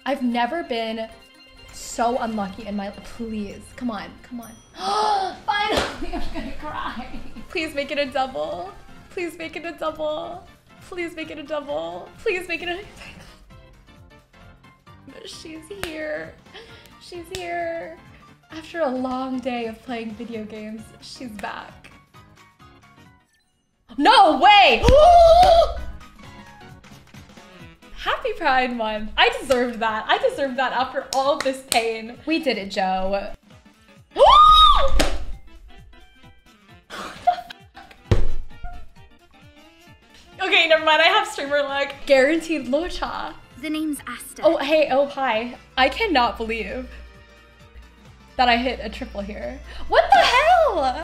I've never been so unlucky in my life. Please, come on, come on. Finally, I'm gonna cry. Please make it a double. Please make it a double. Please make it a double. Please make it a... She's here. She's here. After a long day of playing video games, she's back. No way! Happy Pride Month. I deserved that. I deserved that after all of this pain. We did it, Joe. Okay, never mind. I have streamer luck. Guaranteed locha. The name's Asta. Oh, hey. Oh, hi. I cannot believe that I hit a triple here. What the hell?